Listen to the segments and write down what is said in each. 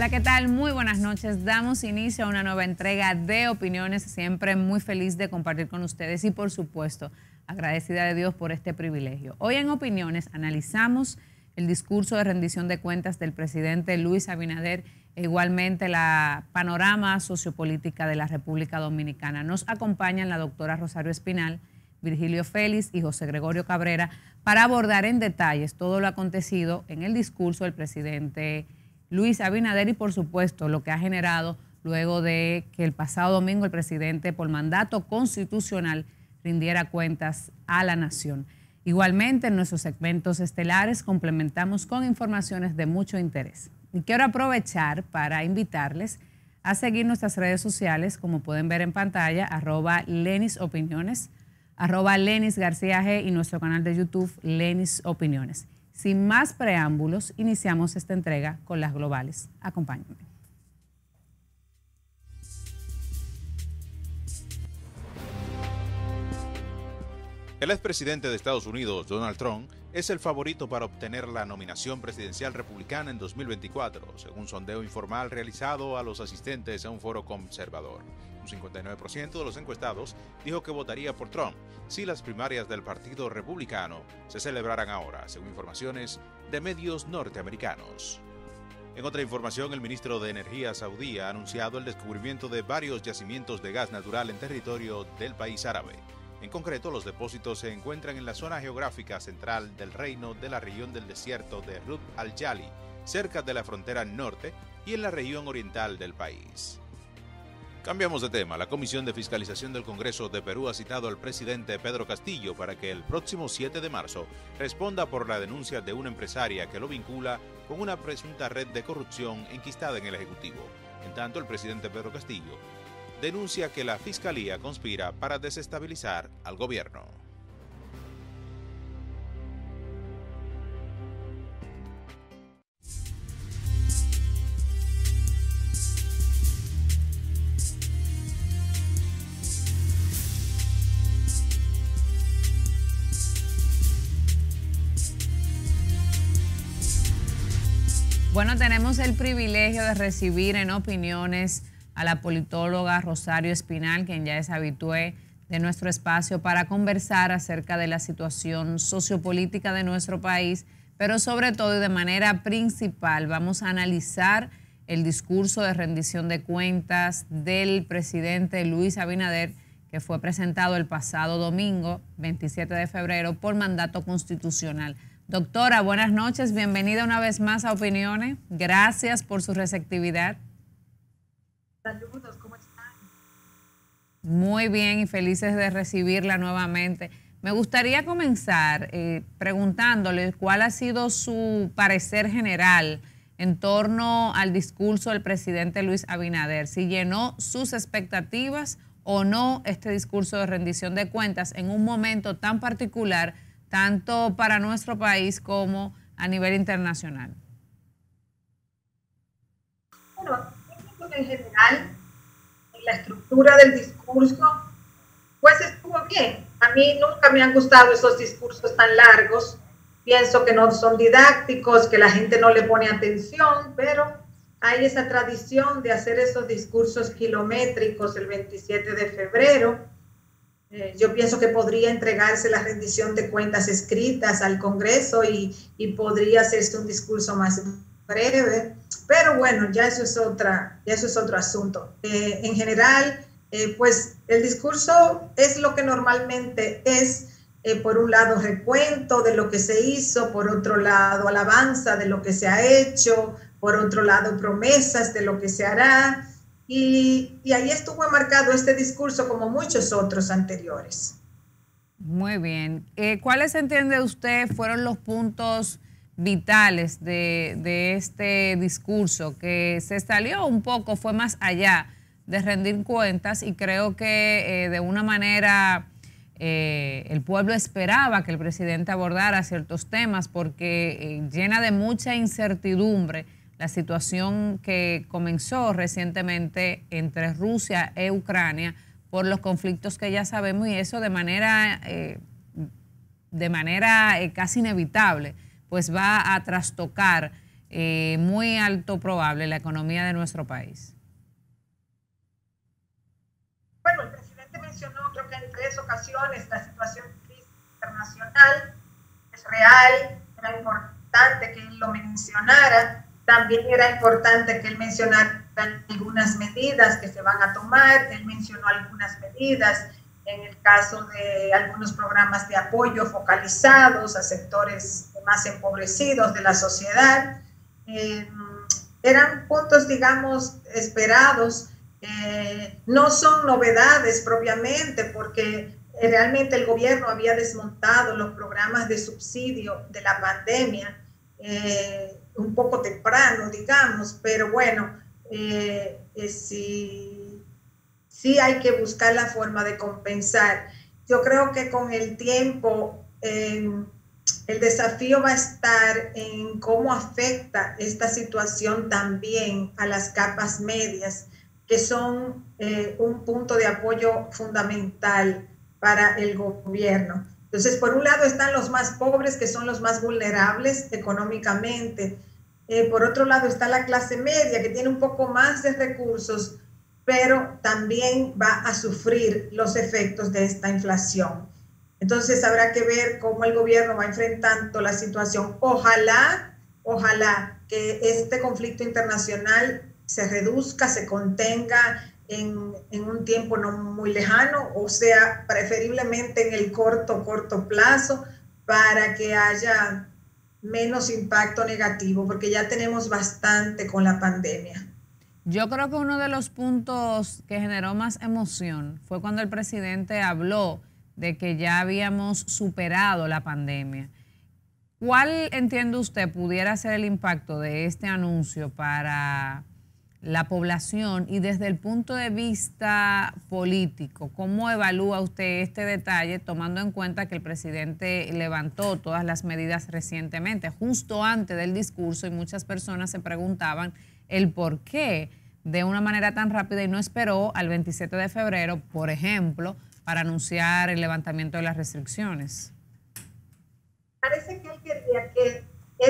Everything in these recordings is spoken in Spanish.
Hola, ¿qué tal? Muy buenas noches. Damos inicio a una nueva entrega de Opiniones. Siempre muy feliz de compartir con ustedes y, por supuesto, agradecida de Dios por este privilegio. Hoy en Opiniones analizamos el discurso de rendición de cuentas del presidente Luis Abinader e igualmente la panorama sociopolítica de la República Dominicana. Nos acompañan la doctora Rosario Espinal, Virgilio Félix y José Gregorio Cabrera para abordar en detalles todo lo acontecido en el discurso del presidente Luis Abinader y, por supuesto, lo que ha generado luego de que el pasado domingo el presidente, por mandato constitucional, rindiera cuentas a la nación. Igualmente, en nuestros segmentos estelares complementamos con informaciones de mucho interés. Y quiero aprovechar para invitarles a seguir nuestras redes sociales, como pueden ver en pantalla, @LenisOpiniones, @LenisGarcía G y nuestro canal de YouTube, Lenis Opiniones. Sin más preámbulos, iniciamos esta entrega con las globales. Acompáñenme. El expresidente de Estados Unidos, Donald Trump, es el favorito para obtener la nominación presidencial republicana en 2024, según sondeo informal realizado a los asistentes a un foro conservador. Un 59% de los encuestados dijo que votaría por Trump si las primarias del Partido Republicano se celebraran ahora, según informaciones de medios norteamericanos. En otra información, el ministro de Energía saudí ha anunciado el descubrimiento de varios yacimientos de gas natural en territorio del país árabe. En concreto, los depósitos se encuentran en la zona geográfica central del reino de la región del desierto de Rub al-Jali, cerca de la frontera norte y en la región oriental del país. Cambiamos de tema. La Comisión de Fiscalización del Congreso de Perú ha citado al presidente Pedro Castillo para que el próximo 7 de marzo responda por la denuncia de una empresaria que lo vincula con una presunta red de corrupción enquistada en el Ejecutivo. En tanto, el presidente Pedro Castillo denuncia que la Fiscalía conspira para desestabilizar al gobierno. Bueno, tenemos el privilegio de recibir en Opiniones a la politóloga Rosario Espinal, quien ya es habitué de nuestro espacio para conversar acerca de la situación sociopolítica de nuestro país, pero sobre todo y de manera principal vamos a analizar el discurso de rendición de cuentas del presidente Luis Abinader, que fue presentado el pasado domingo, 27 de febrero, por mandato constitucional. Doctora, buenas noches, bienvenida una vez más a Opiniones. Gracias por su receptividad. Saludos, ¿cómo están? Muy bien y felices de recibirla nuevamente. Me gustaría comenzar preguntándole cuál ha sido su parecer general en torno al discurso del presidente Luis Abinader, si llenó sus expectativas o no este discurso de rendición de cuentas en un momento tan particular, tanto para nuestro país como a nivel internacional. Bueno, en general, en la estructura del discurso, pues estuvo bien. A mí nunca me han gustado esos discursos tan largos. Pienso que no son didácticos, que la gente no le pone atención, pero hay esa tradición de hacer esos discursos kilométricos el 27 de febrero. Yo pienso que podría entregarse la rendición de cuentas escritas al Congreso y podría hacerse un discurso más breve, pero bueno, ya eso es otro asunto. En general, pues el discurso es lo que normalmente es, por un lado recuento de lo que se hizo, por otro lado alabanza de lo que se ha hecho, por otro lado promesas de lo que se hará, y ahí estuvo marcado este discurso como muchos otros anteriores. Muy bien. ¿Cuáles entiende usted fueron los puntos vitales de este discurso que se salió un poco, fue más allá de rendir cuentas y creo que de una manera el pueblo esperaba que el presidente abordara ciertos temas porque llena de mucha incertidumbre la situación que comenzó recientemente entre Rusia e Ucrania por los conflictos que ya sabemos y eso de manera casi inevitable pues va a trastocar muy alto probable la economía de nuestro país? Bueno, el presidente mencionó, creo que en 3 ocasiones, la situación de crisis internacional es real, era importante que él lo mencionara. También era importante que él mencionara algunas medidas que se van a tomar. Él mencionó algunas medidas en el caso de algunos programas de apoyo focalizados a sectores más empobrecidos de la sociedad. Eran puntos, digamos, esperados. No son novedades propiamente, porque realmente el gobierno había desmontado los programas de subsidio de la pandemia un poco temprano, digamos, pero bueno, sí hay que buscar la forma de compensar. Yo creo que con el tiempo el desafío va a estar en cómo afecta esta situación también a las capas medias, que son un punto de apoyo fundamental para el gobierno. Entonces, por un lado están los más pobres, que son los más vulnerables económicamente. Por otro lado está la clase media, que tiene un poco más de recursos, pero también va a sufrir los efectos de esta inflación. Entonces, habrá que ver cómo el gobierno va enfrentando la situación. Ojalá que este conflicto internacional se reduzca, se contenga en un tiempo no muy lejano, o sea, preferiblemente en el corto plazo, para que haya menos impacto negativo, porque ya tenemos bastante con la pandemia. Yo creo que uno de los puntos que generó más emoción fue cuando el presidente habló de que ya habíamos superado la pandemia. ¿Cuál, entiende usted, pudiera ser el impacto de este anuncio para la población? Y desde el punto de vista político, ¿cómo evalúa usted este detalle, tomando en cuenta que el presidente levantó todas las medidas recientemente, justo antes del discurso, y muchas personas se preguntaban el por qué de una manera tan rápida y no esperó al 27 de febrero, por ejemplo, para anunciar el levantamiento de las restricciones? Parece que él quería que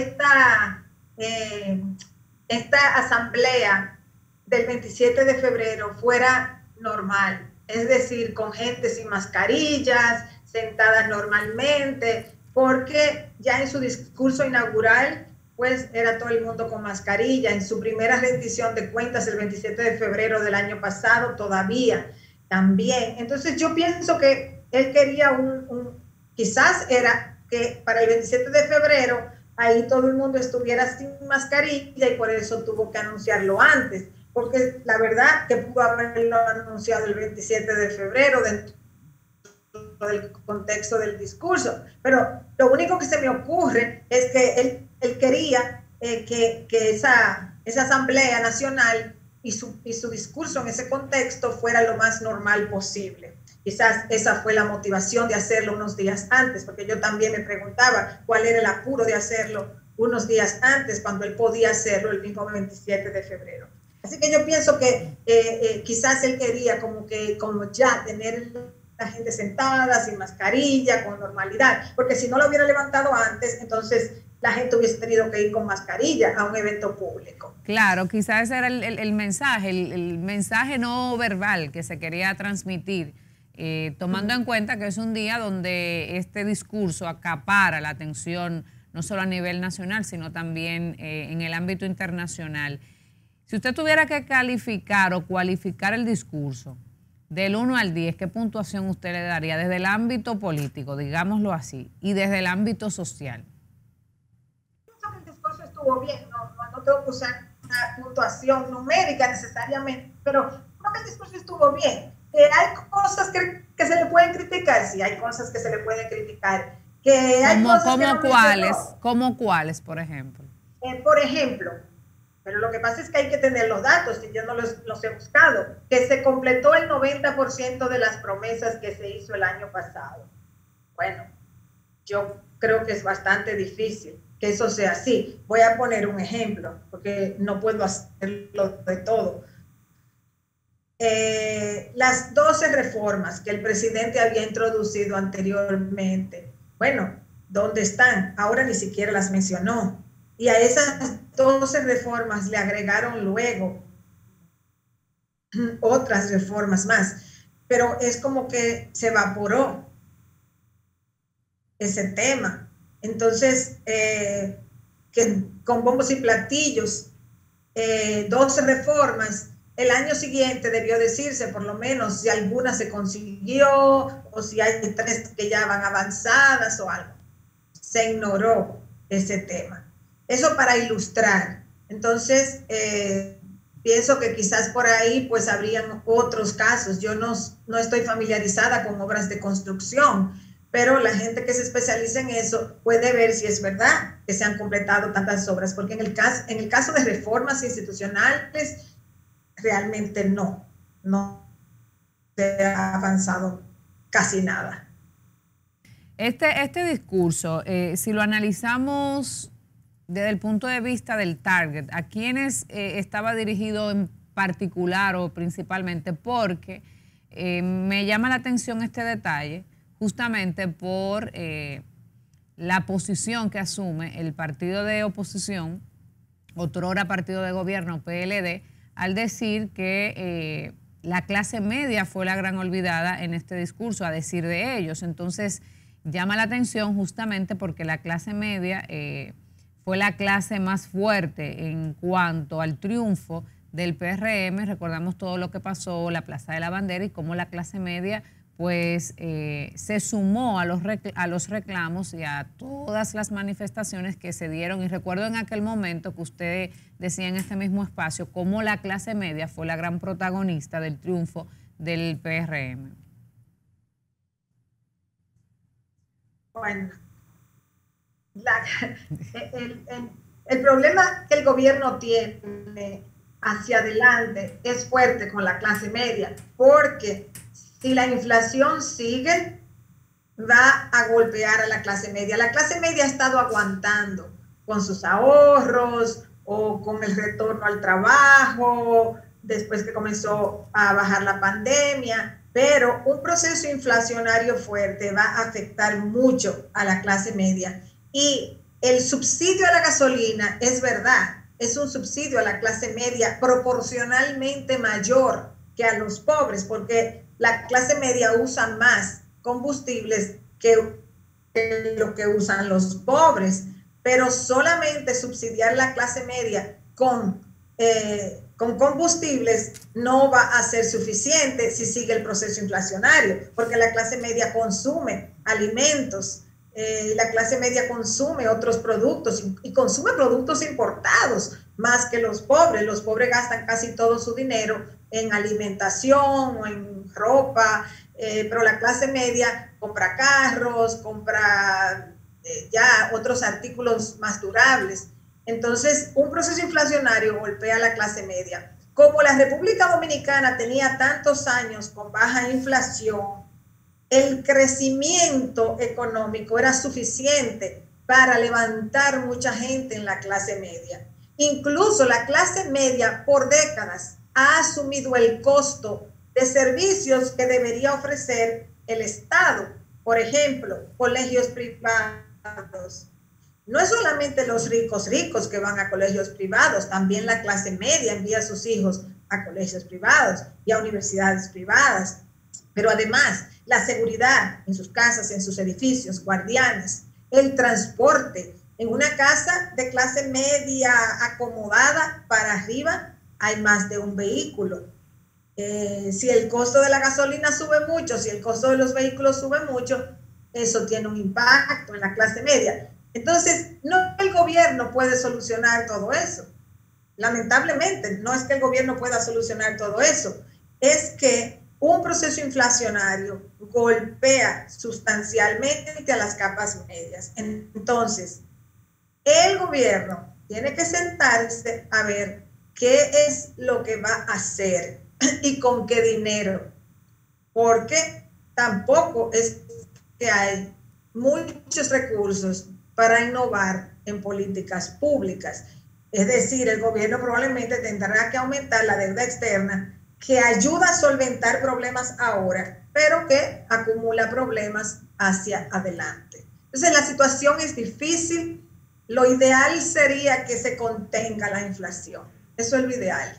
esta asamblea del 27 de febrero fuera normal, es decir, con gente sin mascarillas, sentadas normalmente, porque ya en su discurso inaugural, pues era todo el mundo con mascarilla. En su primera rendición de cuentas el 27 de febrero del año pasado todavía también. Entonces yo pienso que él quería quizás era que para el 27 de febrero ahí todo el mundo estuviera sin mascarilla, y por eso tuvo que anunciarlo antes, porque la verdad que pudo haberlo anunciado el 27 de febrero dentro del contexto del discurso. Pero lo único que se me ocurre es que él quería que esa Asamblea Nacional y su discurso en ese contexto fuera lo más normal posible. Quizás esa fue la motivación de hacerlo unos días antes, porque yo también me preguntaba cuál era el apuro de hacerlo unos días antes, cuando él podía hacerlo el mismo 27 de febrero. Así que yo pienso que quizás él quería como ya tener la gente sentada, sin mascarilla, con normalidad, porque si no lo hubiera levantado antes, entonces la gente hubiese tenido que ir con mascarilla a un evento público. Claro, quizás ese era el mensaje, el mensaje no verbal que se quería transmitir, tomando en cuenta que es un día donde este discurso acapara la atención no solo a nivel nacional, sino también en el ámbito internacional. Si usted tuviera que calificar o cualificar el discurso del 1 al 10, ¿qué puntuación usted le daría desde el ámbito político, digámoslo así, y desde el ámbito social? Pienso que el discurso estuvo bien, no tengo que usar una puntuación numérica necesariamente, pero creo que el discurso estuvo bien. Hay cosas que se le pueden criticar, sí, hay cosas que se le pueden criticar. ¿Cómo cuáles, por ejemplo? Por ejemplo, pero lo que pasa es que hay que tener los datos, y yo no los he buscado, que se completó el 90% de las promesas que se hizo el año pasado. Bueno, yo creo que es bastante difícil que eso sea así. Voy a poner un ejemplo, porque no puedo hacerlo de todo. Las 12 reformas que el presidente había introducido anteriormente, bueno, ¿dónde están? Ahora ni siquiera las mencionó. y a esas 12 reformas le agregaron luego otras reformas más, pero es como que se evaporó ese tema. Entonces, que con bombos y platillos, 12 reformas, el año siguiente debió decirse por lo menos si alguna se consiguió o si hay 3 que ya van avanzadas o algo. Se ignoró ese tema. Eso para ilustrar. Entonces, pienso que quizás por ahí pues habrían otros casos. Yo no estoy familiarizada con obras de construcción, pero la gente que se especializa en eso puede ver si es verdad que se han completado tantas obras, porque en el caso de reformas institucionales, realmente no se ha avanzado casi nada. Este discurso, si lo analizamos desde el punto de vista del target, ¿a quiénes estaba dirigido en particular o principalmente? Porque me llama la atención este detalle justamente por la posición que asume el partido de oposición, otrora partido de gobierno, PLD, al decir que la clase media fue la gran olvidada en este discurso, a decir de ellos. Entonces, llama la atención justamente porque la clase media fue la clase más fuerte en cuanto al triunfo del PRM. Recordamos todo lo que pasó, la Plaza de la Bandera, y cómo la clase media pues se sumó a los reclamos y a todas las manifestaciones que se dieron. Y recuerdo en aquel momento que usted decía en este mismo espacio cómo la clase media fue la gran protagonista del triunfo del PRM. Bueno, el problema que el gobierno tiene hacia adelante es fuerte con la clase media, porque si la inflación sigue, va a golpear a la clase media. La clase media ha estado aguantando con sus ahorros o con el retorno al trabajo, después que comenzó a bajar la pandemia, pero un proceso inflacionario fuerte va a afectar mucho a la clase media. Y el subsidio a la gasolina, es verdad, es un subsidio a la clase media proporcionalmente mayor que a los pobres, porque la clase media usa más combustibles que lo que usan los pobres, pero solamente subsidiar la clase media con combustibles no va a ser suficiente si sigue el proceso inflacionario, porque la clase media consume alimentos, la clase media consume otros productos y consume productos importados más que los pobres. Los pobres gastan casi todo su dinero en alimentación o en ropa, pero la clase media compra carros, compra ya otros artículos más durables. Entonces, un proceso inflacionario golpea a la clase media. Como la República Dominicana tenía tantos años con baja inflación, el crecimiento económico era suficiente para levantar mucha gente en la clase media. Incluso la clase media por décadas ha asumido el costo de servicios que debería ofrecer el Estado. Por ejemplo, colegios privados. No es solamente los ricos que van a colegios privados, también la clase media envía a sus hijos a colegios privados y a universidades privadas. Pero además, la seguridad en sus casas, en sus edificios, guardianes, el transporte. En una casa de clase media acomodada para arriba hay más de un vehículo. Si el costo de la gasolina sube mucho, si el costo de los vehículos sube mucho, eso tiene un impacto en la clase media. Entonces, no el gobierno puede solucionar todo eso. Lamentablemente, no es que el gobierno pueda solucionar todo eso, es que un proceso inflacionario golpea sustancialmente a las capas medias. Entonces, el gobierno tiene que sentarse a ver qué es lo que va a hacer y con qué dinero, porque tampoco es que hay muchos recursos para innovar en políticas públicas. Es decir, el gobierno probablemente tendrá que aumentar la deuda externa que ayuda a solventar problemas ahora, pero que acumula problemas hacia adelante. Entonces, la situación es difícil, lo ideal sería que se contenga la inflación. Eso es lo ideal.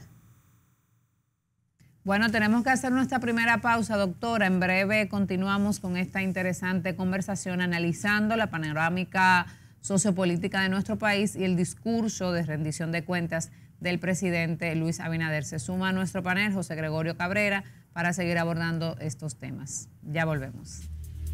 Bueno, tenemos que hacer nuestra primera pausa, doctora. En breve continuamos con esta interesante conversación analizando la panorámica sociopolítica de nuestro país y el discurso de rendición de cuentas del presidente Luis Abinader. Se suma a nuestro panel José Gregorio Cabrera para seguir abordando estos temas. Ya volvemos.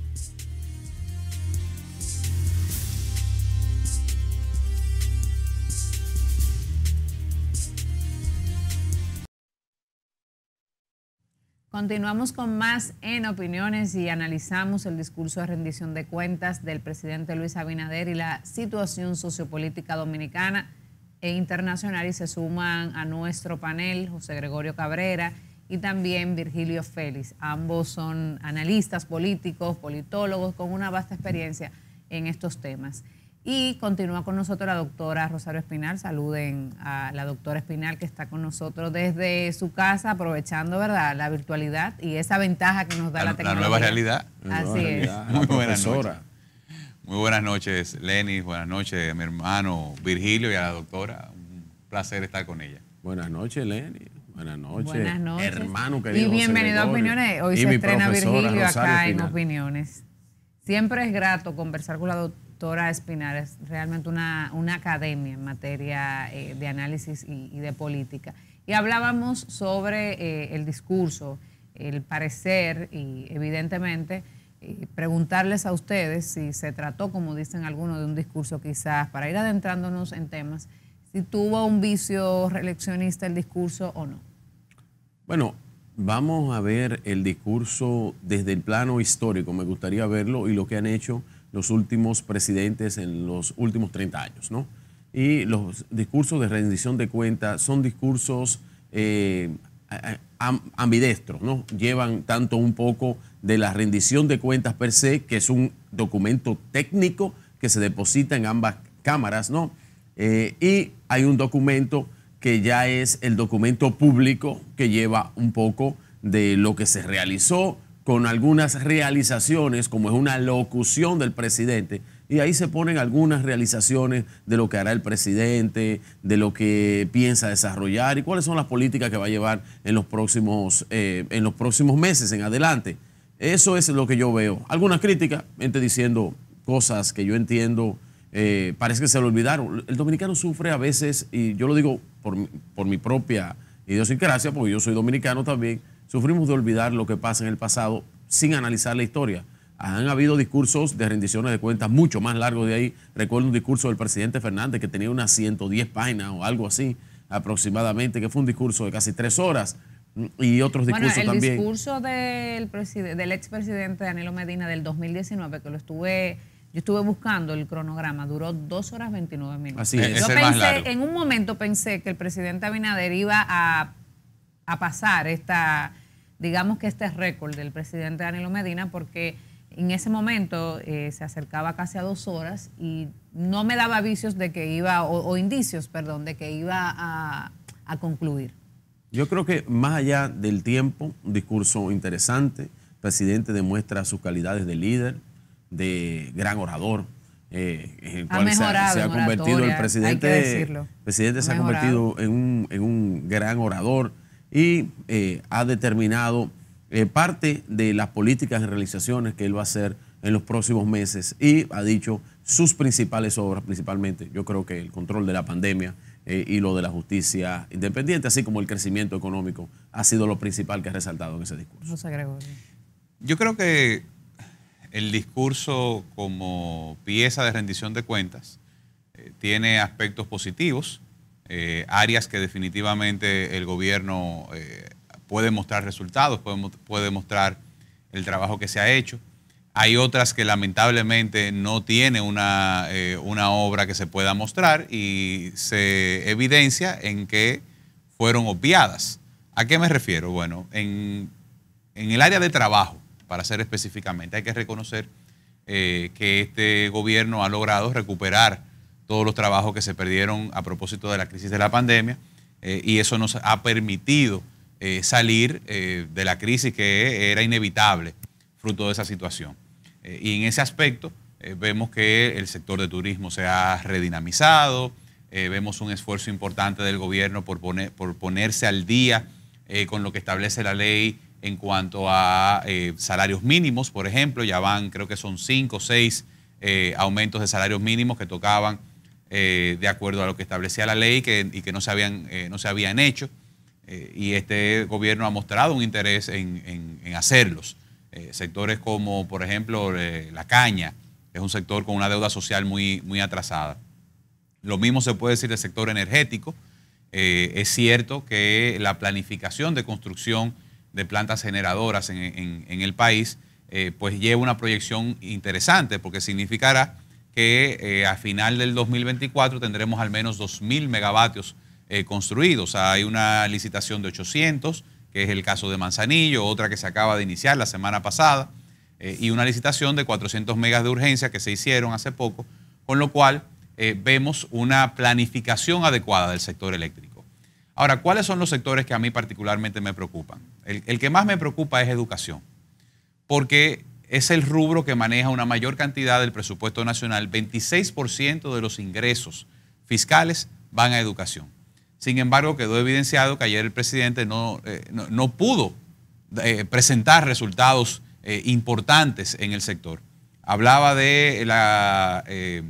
Continuamos con más en Opiniones y analizamos el discurso de rendición de cuentas del presidente Luis Abinader y la situación sociopolítica dominicana e internacional, y se suman a nuestro panel José Gregorio Cabrera y también Virgilio Félix. Ambos son analistas políticos, politólogos con una vasta experiencia en estos temas. Y continúa con nosotros la doctora Rosario Espinal. Saluden a la doctora Espinal, que está con nosotros desde su casa, aprovechando, ¿verdad?, la virtualidad y esa ventaja que nos da la tecnología. La nueva realidad. Así es. Muy buenas noches. Muy buenas noches, Lenny. Buenas noches a mi hermano Virgilio y a la doctora. Un placer estar con ella. Buenas noches, Lenny. Buenas noches. Buenas noches. Hermano querido. Y bienvenido a Opiniones. Hoy se estrena Virgilio acá en Opiniones. Siempre es grato conversar con la doctora Espinal. Es realmente una academia en materia de análisis y de política. Y hablábamos sobre el discurso, el parecer y evidentemente preguntarles a ustedes si se trató, como dicen algunos, de un discurso quizás, para ir adentrándonos en temas, si tuvo un vicio reeleccionista el discurso o no. Bueno, vamos a ver el discurso desde el plano histórico, me gustaría verlo, y lo que han hecho los últimos presidentes en los últimos 30 años, ¿no? Y los discursos de rendición de cuentas son discursos ambidestros, ¿no? Llevan tanto un poco de la rendición de cuentas per se, que es un documento técnico que se deposita en ambas cámaras, ¿no? Y hay un documento que ya es el documento público, que lleva un poco de lo que se realizó, con algunas realizaciones, como es una locución del presidente, y ahí se ponen algunas realizaciones de lo que hará el presidente, de lo que piensa desarrollar y cuáles son las políticas que va a llevar en los próximos meses en adelante. Eso es lo que yo veo. Algunas críticas, gente diciendo cosas que yo entiendo, parece que se lo olvidaron. El dominicano sufre a veces, y yo lo digo por mi propia idiosincrasia, porque yo soy dominicano también, sufrimos de olvidar lo que pasa en el pasado sin analizar la historia. Han habido discursos de rendiciones de cuentas mucho más largos de ahí. Recuerdo un discurso del presidente Fernández que tenía unas 110 páginas o algo así aproximadamente, que fue un discurso de casi 3 horas. Y otros discursos también. El discurso del expresidente Danilo Medina del 2019, que yo estuve buscando el cronograma, duró 2 horas 29 minutos. Así es. Yo pensé, en un momento pensé que el presidente Abinader iba a pasar digamos que este récord del presidente Danilo Medina, porque en ese momento se acercaba casi a 2 horas y no me daba vicios de que iba, o indicios, perdón, de que iba a concluir. Yo creo que más allá del tiempo, un discurso interesante. El presidente demuestra sus calidades de líder, de gran orador, en el cual se ha convertido el presidente. El presidente se ha convertido en un gran orador y ha determinado parte de las políticas y realizaciones que él va a hacer en los próximos meses, y ha dicho sus principales obras, principalmente yo creo que el control de la pandemia y lo de la justicia independiente, así como el crecimiento económico, ha sido lo principal que ha resaltado en ese discurso. José Gregorio. Yo creo que el discurso como pieza de rendición de cuentas tiene aspectos positivos, áreas que definitivamente el gobierno puede mostrar resultados, puede mostrar el trabajo que se ha hecho. Hay otras que lamentablemente no tiene una obra que se pueda mostrar y se evidencia en que fueron obviadas. ¿A qué me refiero? Bueno, en el área de trabajo, para ser específicamente, hay que reconocer que este gobierno ha logrado recuperar todos los trabajos que se perdieron a propósito de la crisis de la pandemia, y eso nos ha permitido salir de la crisis que era inevitable fruto de esa situación. Y en ese aspecto, vemos que el sector de turismo se ha redinamizado, vemos un esfuerzo importante del gobierno por ponerse al día con lo que establece la ley en cuanto a salarios mínimos, por ejemplo. Ya van, creo que son 5 o 6 aumentos de salarios mínimos que tocaban de acuerdo a lo que establecía la ley y que no se habían hecho. Y este gobierno ha mostrado un interés en hacerlos. Sectores como, por ejemplo, la caña, que es un sector con una deuda social muy atrasada. Lo mismo se puede decir del sector energético. Es cierto que la planificación de construcción de plantas generadoras en el país pues lleva una proyección interesante, porque significará que a final del 2024 tendremos al menos 2.000 megavatios construidos. Hay una licitación de 800, que es el caso de Manzanillo, otra que se acaba de iniciar la semana pasada, y una licitación de 400 megas de urgencia que se hicieron hace poco, con lo cual vemos una planificación adecuada del sector eléctrico. Ahora, ¿cuáles son los sectores que a mí particularmente me preocupan? El que más me preocupa es educación, porque es el rubro que maneja una mayor cantidad del presupuesto nacional. 26% de los ingresos fiscales van a educación. Sin embargo, quedó evidenciado que ayer el presidente no pudo presentar resultados importantes en el sector. Hablaba de la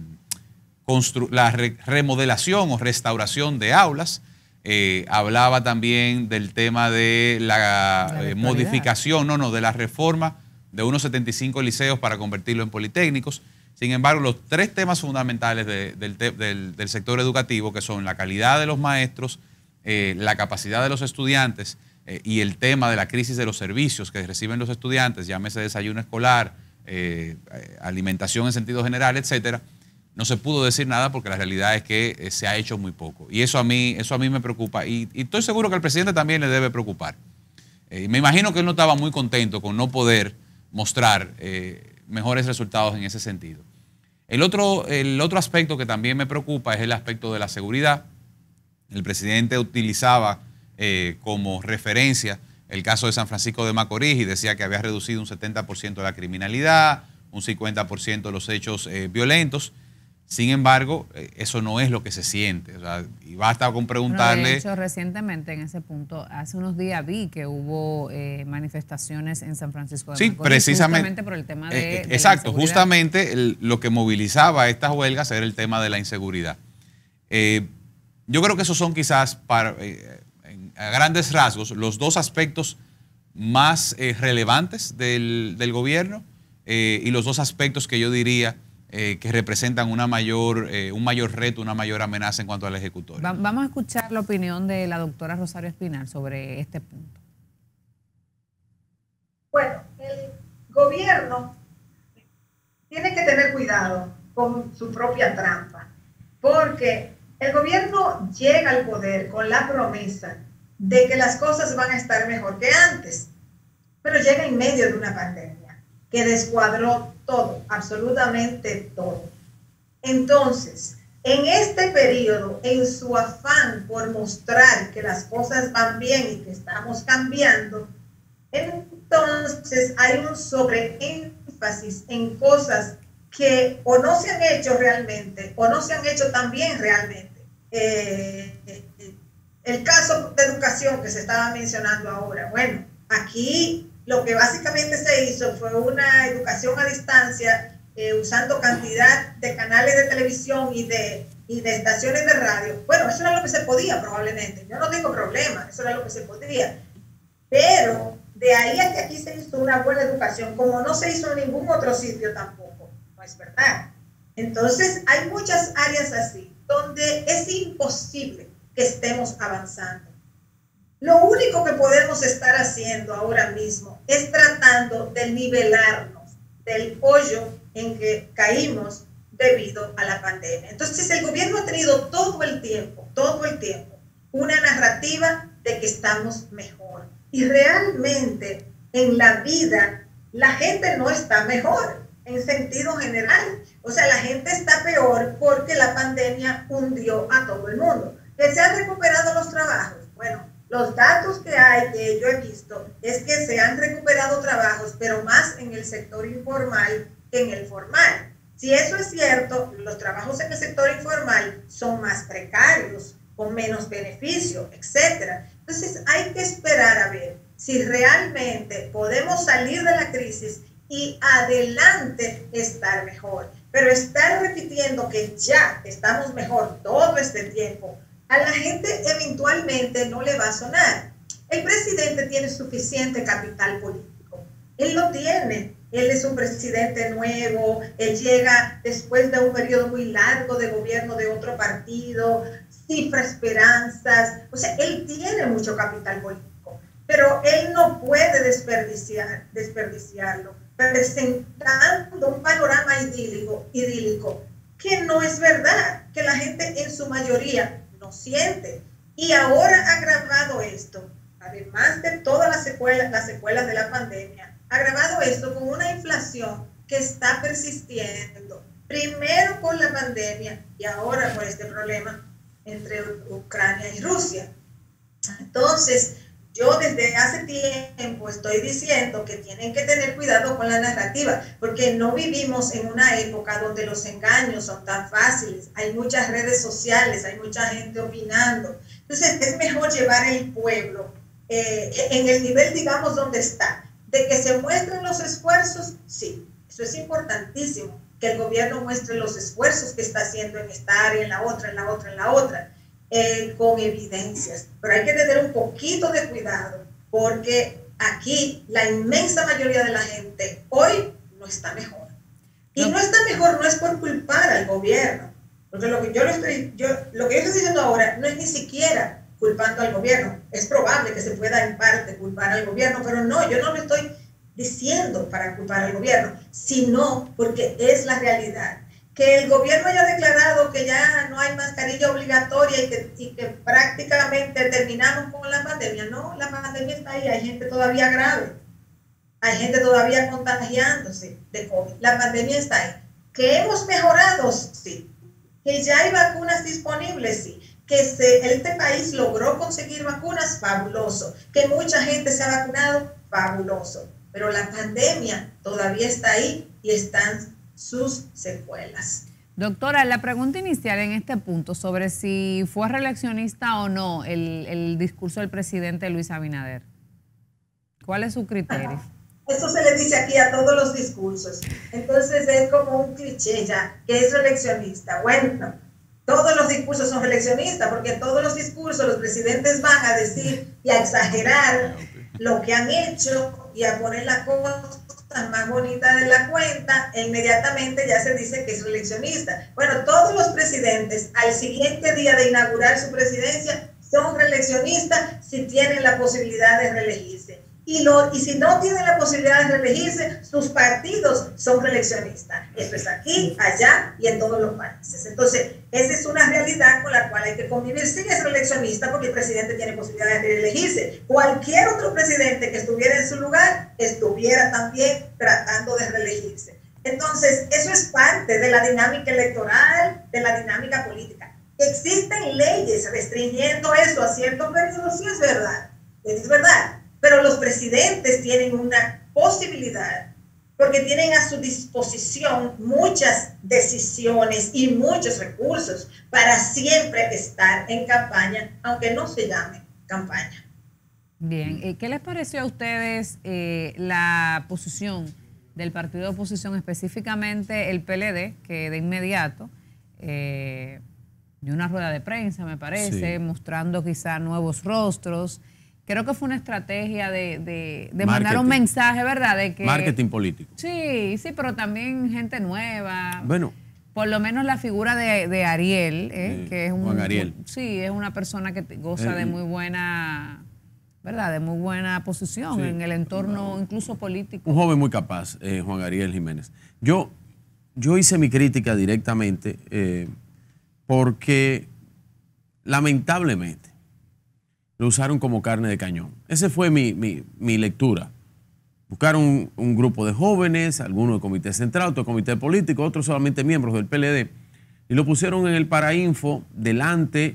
remodelación o restauración de aulas, hablaba también del tema de la modificación, de la reforma de unos 75 liceos para convertirlo en politécnicos. Sin embargo, los 3 temas fundamentales del sector educativo, que son la calidad de los maestros, la capacidad de los estudiantes y el tema de la crisis de los servicios que reciben los estudiantes, llámese desayuno escolar, alimentación en sentido general, etcétera, no se pudo decir nada porque la realidad es que se ha hecho muy poco. Y eso a mí me preocupa, y estoy seguro que al presidente también le debe preocupar. Me imagino que él no estaba muy contento con no poder mostrar mejores resultados en ese sentido. El otro aspecto que también me preocupa es el aspecto de la seguridad. El presidente utilizaba como referencia el caso de San Francisco de Macorís y decía que había reducido un 70% de la criminalidad, un 50% de los hechos violentos. Sin embargo, eso no es lo que se siente. O sea, y basta con preguntarle... De hecho, recientemente en ese punto, hace unos días vi que hubo manifestaciones en San Francisco de Macorís, precisamente, justamente por el tema de exacto, la justamente lo que movilizaba a estas huelgas era el tema de la inseguridad. Yo creo que esos son quizás, a grandes rasgos, los 2 aspectos más relevantes del gobierno y los 2 aspectos que yo diría que representan un mayor reto, una mayor amenaza en cuanto a la ejecutoria. Vamos a escuchar la opinión de la doctora Rosario Espinal sobre este punto. Bueno, el gobierno tiene que tener cuidado con su propia trampa, porque el gobierno llega al poder con la promesa de que las cosas van a estar mejor que antes, pero llega en medio de una pandemia que descuadró todo, absolutamente todo. Entonces, en este periodo, en su afán por mostrar que las cosas van bien y que estamos cambiando, entonces hay un sobreénfasis en cosas que o no se han hecho realmente o no se han hecho tan bien realmente. El caso de educación que se estaba mencionando ahora, bueno, aquí lo que básicamente se hizo fue una educación a distancia usando cantidad de canales de televisión y de estaciones de radio. Bueno, eso era lo que se podía probablemente. Yo no tengo problema, eso era lo que se podía. Pero de ahí a que aquí se hizo una buena educación, como no se hizo en ningún otro sitio tampoco, no es verdad. Entonces hay muchas áreas así, donde es imposible que estemos avanzando. Lo único que podemos estar haciendo ahora mismo es tratando de nivelarnos del hoyo en que caímos debido a la pandemia. Entonces el gobierno ha tenido todo el tiempo, una narrativa de que estamos mejor. Y realmente en la vida la gente no está mejor en sentido general. O sea, la gente está peor porque la pandemia hundió a todo el mundo. ¿Que se han recuperado los trabajos? Bueno, los datos que hay, que yo he visto, es que se han recuperado trabajos, pero más en el sector informal que en el formal. Si eso es cierto, los trabajos en el sector informal son más precarios, con menos beneficio, etc. Entonces hay que esperar a ver si realmente podemos salir de la crisis y adelante estar mejor. Pero estar repitiendo que ya estamos mejor todo este tiempo, a la gente eventualmente no le va a sonar. El presidente tiene suficiente capital político. Él lo tiene. Él es un presidente nuevo, él llega después de un periodo muy largo de gobierno de otro partido, cifra esperanzas, o sea, él tiene mucho capital político, pero él no puede desperdiciarlo, presentando un panorama idílico que no es verdad, que la gente en su mayoría no siente. Y ahora agravado esto, además de todas las secuelas de la pandemia, agravado esto con una inflación que está persistiendo, primero con la pandemia y ahora por este problema entre Ucrania y Rusia. Entonces, yo desde hace tiempo estoy diciendo que tienen que tener cuidado con la narrativa, porque no vivimos en una época donde los engaños son tan fáciles, hay muchas redes sociales, hay mucha gente opinando. Entonces, es mejor llevar el pueblo en el nivel, digamos, donde está. De que se muestren los esfuerzos, sí, eso es importantísimo, que el gobierno muestre los esfuerzos que está haciendo en esta área, en la otra, con evidencias. Pero hay que tener un poquito de cuidado, porque aquí la inmensa mayoría de la gente hoy no está mejor. Y no está mejor no es por culpar al gobierno, porque lo que yo estoy diciendo ahora no es ni siquiera culpando al gobierno. Es probable que se pueda en parte culpar al gobierno, pero no, yo no lo estoy diciendo para culpar al gobierno, sino porque es la realidad. Que el gobierno haya declarado que ya no hay mascarilla obligatoria y que prácticamente terminamos con la pandemia. No, la pandemia está ahí, hay gente todavía grave, hay gente todavía contagiándose de COVID. La pandemia está ahí. ¿Que hemos mejorado? Sí. ¿Que ya hay vacunas disponibles? Sí. Que este país logró conseguir vacunas, fabuloso. Que mucha gente se ha vacunado, fabuloso. Pero la pandemia todavía está ahí y están sus secuelas. Doctora, la pregunta inicial en este punto sobre si fue reeleccionista o no el discurso del presidente Luis Abinader. ¿Cuál es su criterio? Eso se le dice aquí a todos los discursos. Entonces es como un cliché ya, que es reeleccionista. Bueno, todos los discursos son reeleccionistas, porque en todos los discursos los presidentes van a decir y a exagerar lo que han hecho y a poner la cosa más bonita de la cuenta, e inmediatamente ya se dice que es reeleccionista. Bueno, todos los presidentes al siguiente día de inaugurar su presidencia son reeleccionistas si tienen la posibilidad de reelegirse. Y si no tienen la posibilidad de reelegirse, sus partidos son reeleccionistas. Eso es aquí, allá y en todos los países. Entonces, esa es una realidad con la cual hay que convivir. Sí es reeleccionista porque el presidente tiene posibilidad de reelegirse. Cualquier otro presidente que estuviera en su lugar estuviera también tratando de reelegirse. Entonces, eso es parte de la dinámica electoral, de la dinámica política. Existen leyes restringiendo eso a ciertos periodos, sí es verdad. Es verdad. Pero los presidentes tienen una posibilidad, porque tienen a su disposición muchas decisiones y muchos recursos para siempre estar en campaña, aunque no se llame campaña. Bien, ¿qué les pareció a ustedes la posición del partido de oposición, específicamente el PLD, que de inmediato dio una rueda de prensa, me parece, sí, mostrando quizá nuevos rostros? Creo que fue una estrategia de mandar un mensaje, ¿verdad? De que, marketing político. Sí, pero también gente nueva. Bueno. Por lo menos la figura de Ariel, que es Juan Ariel. Sí, es una persona que goza de muy buena, ¿verdad? De muy buena posición en el entorno incluso político. Un joven muy capaz, Juan Ariel Jiménez. Yo hice mi crítica directamente porque lamentablemente lo usaron como carne de cañón. Esa fue mi lectura. Buscaron un grupo de jóvenes, algunos del comité central, otro comité político, otros solamente miembros del PLD, y lo pusieron en el Parainfo delante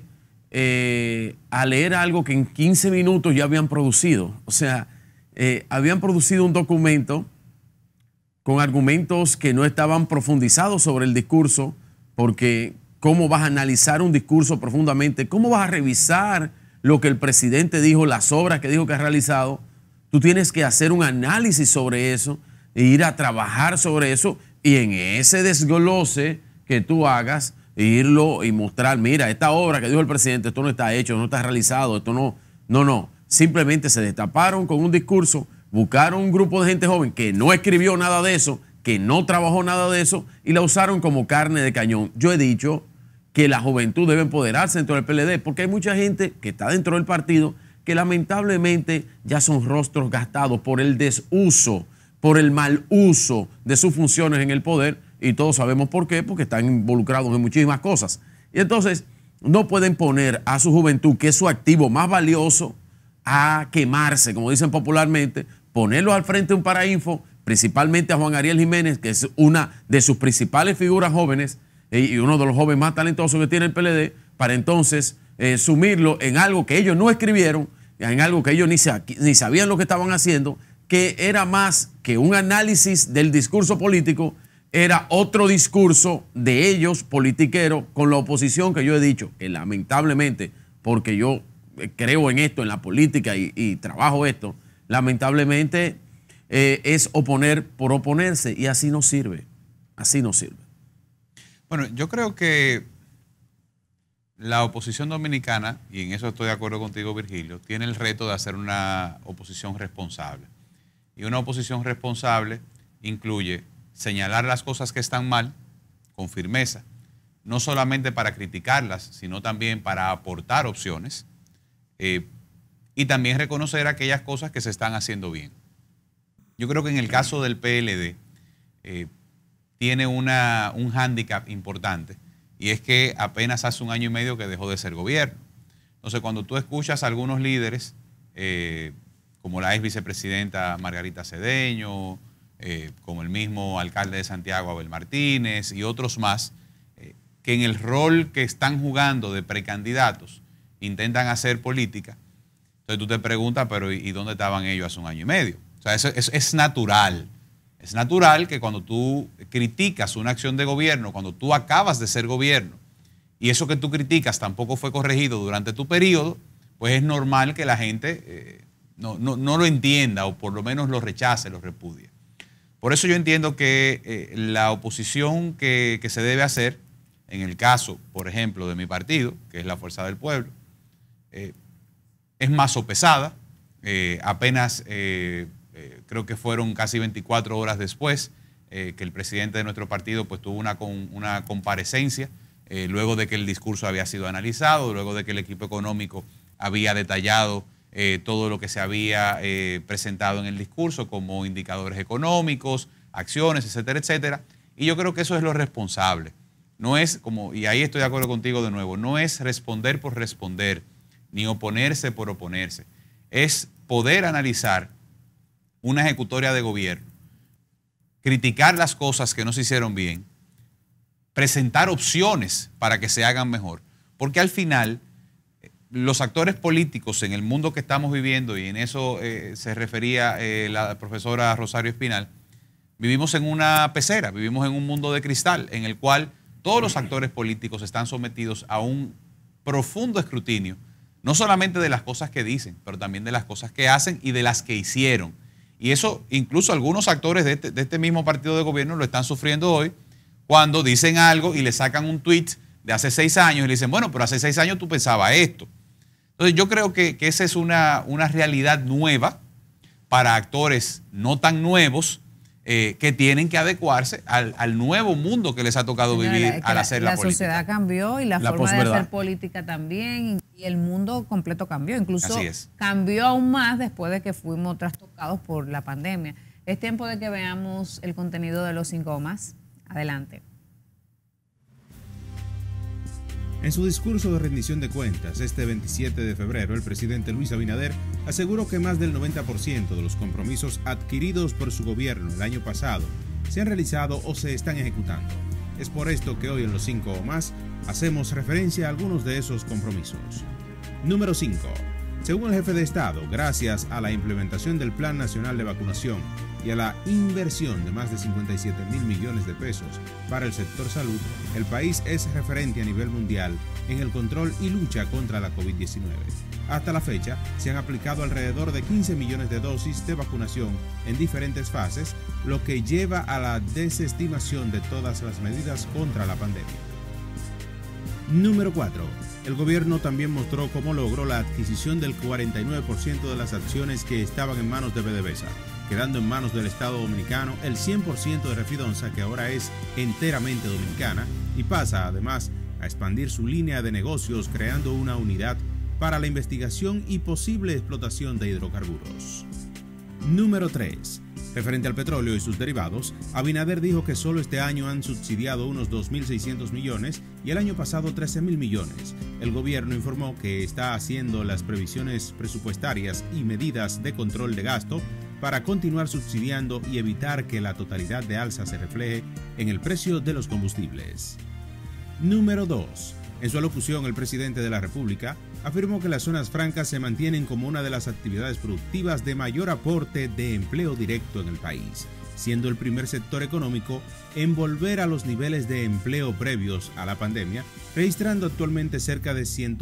a leer algo que en 15 minutos ya habían producido. O sea, habían producido un documento con argumentos que no estaban profundizados sobre el discurso, porque ¿cómo vas a analizar un discurso profundamente? ¿Cómo vas a revisar lo que el presidente dijo, las obras que dijo que ha realizado? Tú tienes que hacer un análisis sobre eso, e ir a trabajar sobre eso, y en ese desglose que tú hagas, irlo y mostrar, mira, esta obra que dijo el presidente, esto no está hecho, no está realizado, esto no. Simplemente se destaparon con un discurso, buscaron un grupo de gente joven que no escribió nada de eso, que no trabajó nada de eso, y la usaron como carne de cañón. Yo he dicho que la juventud debe empoderarse dentro del PLD, porque hay mucha gente que está dentro del partido que lamentablemente ya son rostros gastados por el desuso, por el mal uso de sus funciones en el poder, y todos sabemos por qué, porque están involucrados en muchísimas cosas. Y entonces no pueden poner a su juventud, que es su activo más valioso, a quemarse, como dicen popularmente, ponerlos al frente de un Parainfo, principalmente a Juan Ariel Jiménez, que es una de sus principales figuras jóvenes y uno de los jóvenes más talentosos que tiene el PLD, para entonces sumirlo en algo que ellos no escribieron, en algo que ellos ni sabían lo que estaban haciendo, que era más que un análisis del discurso político, era otro discurso de ellos, politiquero, con la oposición, que yo he dicho que lamentablemente, porque yo creo en esto, en la política y trabajo esto, lamentablemente es oponer por oponerse, y así no sirve, así no sirve. Bueno, yo creo que la oposición dominicana, y en eso estoy de acuerdo contigo, Virgilio, tiene el reto de hacer una oposición responsable. Y una oposición responsable incluye señalar las cosas que están mal con firmeza, no solamente para criticarlas, sino también para aportar opciones, y también reconocer aquellas cosas que se están haciendo bien. Yo creo que en el caso del PLD tiene un hándicap importante, y es que apenas hace 1 año y medio que dejó de ser gobierno. Entonces, cuando tú escuchas a algunos líderes, como la ex vicepresidenta Margarita Cedeño, como el mismo alcalde de Santiago, Abel Martínez, y otros más, que en el rol que están jugando de precandidatos intentan hacer política, entonces tú te preguntas, pero ¿y dónde estaban ellos hace 1 año y medio? O sea, eso es natural. Es natural que cuando tú criticas una acción de gobierno, cuando tú acabas de ser gobierno, y eso que tú criticas tampoco fue corregido durante tu periodo, pues es normal que la gente no lo entienda, o por lo menos lo rechace, lo repudie. Por eso yo entiendo que la oposición que se debe hacer, en el caso, por ejemplo, de mi partido, que es la Fuerza del Pueblo, es más sopesada. Apenas creo que fueron casi 24 horas después que el presidente de nuestro partido pues tuvo una comparecencia, luego de que el discurso había sido analizado, luego de que el equipo económico había detallado todo lo que se había presentado en el discurso como indicadores económicos, acciones, etcétera, etcétera. Y yo creo que eso es lo responsable. No es como, y ahí estoy de acuerdo contigo de nuevo, no es responder por responder, ni oponerse por oponerse. Es poder analizar una ejecutoria de gobierno, criticar las cosas que no se hicieron bien, presentar opciones para que se hagan mejor. Porque al final, los actores políticos en el mundo que estamos viviendo, y en eso se refería la profesora Rosario Espinal, vivimos en una pecera, vivimos en un mundo de cristal, en el cual todos los actores políticos están sometidos a un profundo escrutinio, no solamente de las cosas que dicen, pero también de las cosas que hacen y de las que hicieron. Y eso incluso algunos actores de este mismo partido de gobierno lo están sufriendo hoy, cuando dicen algo y le sacan un tweet de hace 6 años y le dicen, bueno, pero hace 6 años tú pensabas esto. Entonces yo creo que esa es una realidad nueva para actores no tan nuevos, que tienen que adecuarse al nuevo mundo que les ha tocado vivir al hacer la política. La sociedad cambió y la forma de hacer política también, y el mundo completo cambió. Incluso cambió aún más después de que fuimos trastocados por la pandemia. Es tiempo de que veamos el contenido de los 5 más. Adelante. En su discurso de rendición de cuentas este 27 de febrero, el presidente Luis Abinader aseguró que más del 90% de los compromisos adquiridos por su gobierno el año pasado se han realizado o se están ejecutando. Es por esto que hoy en los 5 o más hacemos referencia a algunos de esos compromisos. Número 5. Según el jefe de Estado, gracias a la implementación del Plan Nacional de Vacunación y a la inversión de más de 57.000 millones de pesos para el sector salud, el país es referente a nivel mundial en el control y lucha contra la COVID-19. Hasta la fecha, se han aplicado alrededor de 15 millones de dosis de vacunación en diferentes fases, lo que lleva a la desestimación de todas las medidas contra la pandemia. Número 4. El gobierno también mostró cómo logró la adquisición del 49% de las acciones que estaban en manos de PDVSA, quedando en manos del Estado Dominicano el 100% de Refidonza, que ahora es enteramente dominicana, y pasa además a expandir su línea de negocios creando una unidad para la investigación y posible explotación de hidrocarburos. Número 3. Referente al petróleo y sus derivados, Abinader dijo que solo este año han subsidiado unos 2.600 millones y el año pasado 13.000 millones. El gobierno informó que está haciendo las previsiones presupuestarias y medidas de control de gasto para continuar subsidiando y evitar que la totalidad de alza se refleje en el precio de los combustibles. Número 2. En su alocución, el presidente de la República afirmó que las zonas francas se mantienen como una de las actividades productivas de mayor aporte de empleo directo en el país, siendo el primer sector económico en volver a los niveles de empleo previos a la pandemia, registrando actualmente cerca de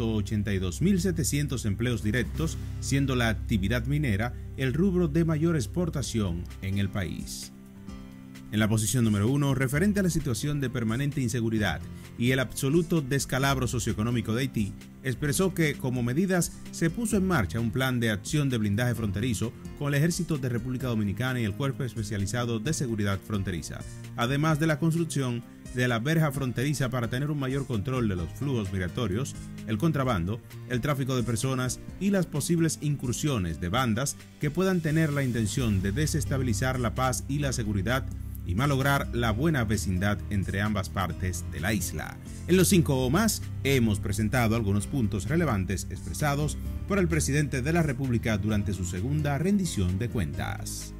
182.700 empleos directos, siendo la actividad minera el rubro de mayor exportación en el país. En la posición número 1, referente a la situación de permanente inseguridad y el absoluto descalabro socioeconómico de Haití, expresó que, como medidas, se puso en marcha un plan de acción de blindaje fronterizo con el Ejército de República Dominicana y el Cuerpo Especializado de Seguridad Fronteriza, además de la construcción de la verja fronteriza para tener un mayor control de los flujos migratorios, el contrabando, el tráfico de personas y las posibles incursiones de bandas que puedan tener la intención de desestabilizar la paz y la seguridad y malograr la buena vecindad entre ambas partes de la isla. En los 5 o más hemos presentado algunos puntos relevantes expresados por el presidente de la República durante su segunda rendición de cuentas.